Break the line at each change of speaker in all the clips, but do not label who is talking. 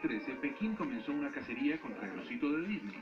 2013, Pekín comenzó una cacería contra el osito de Disney.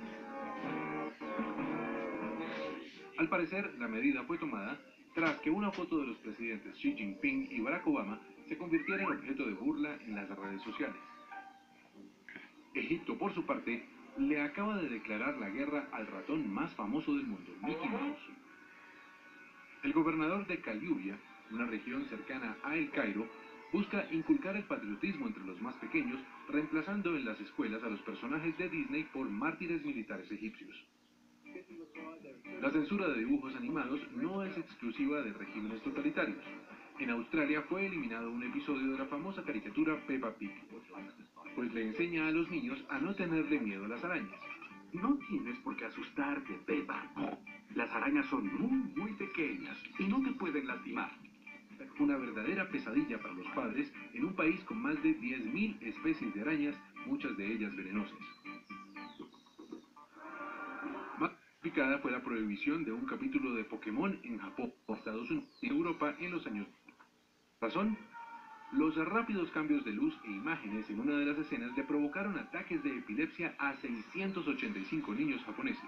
Al parecer, la medida fue tomada tras que una foto de los presidentes Xi Jinping y Barack Obama se convirtiera en objeto de burla en las redes sociales. Egipto, por su parte, le acaba de declarar la guerra al ratón más famoso del mundo, Mickey Mouse. El gobernador de Caliubia, una región cercana a El Cairo, busca inculcar el patriotismo entre los más pequeños, reemplazando en las escuelas a los personajes de Disney por mártires militares egipcios. La censura de dibujos animados no es exclusiva de regímenes totalitarios. En Australia fue eliminado un episodio de la famosa caricatura Peppa Pig, pues le enseña a los niños a no tenerle miedo a las arañas.
No tienes por qué asustarte, Peppa. Las arañas son muy pequeñas y no te pueden lastimar.
Una verdadera pesadilla para los padres en un país con más de 10.000 especies de arañas, muchas de ellas venenosas. Más complicada fue la prohibición de un capítulo de Pokémon en Japón, Estados Unidos y Europa en los años. ¿Razón? Los rápidos cambios de luz e imágenes en una de las escenas le provocaron ataques de epilepsia a 685 niños japoneses.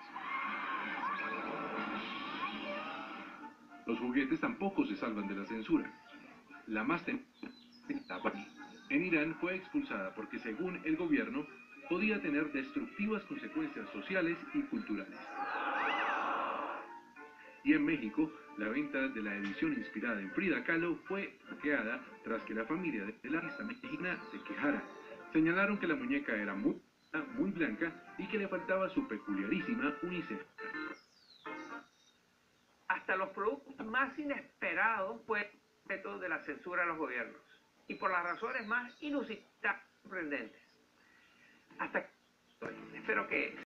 Los juguetes tampoco se salvan de la censura. La más temida, en Irán, fue expulsada porque, según el gobierno, podía tener destructivas consecuencias sociales y culturales. Y en México, la venta de la edición inspirada en Frida Kahlo fue bloqueada tras que la familia de la artista mexicana se quejara. Señalaron que la muñeca era muy blanca y que le faltaba su peculiarísima uniceja.
Hasta los productos más inesperados fueron objeto de la censura de los gobiernos, y por las razones más inusitadas y sorprendentes. Hasta espero que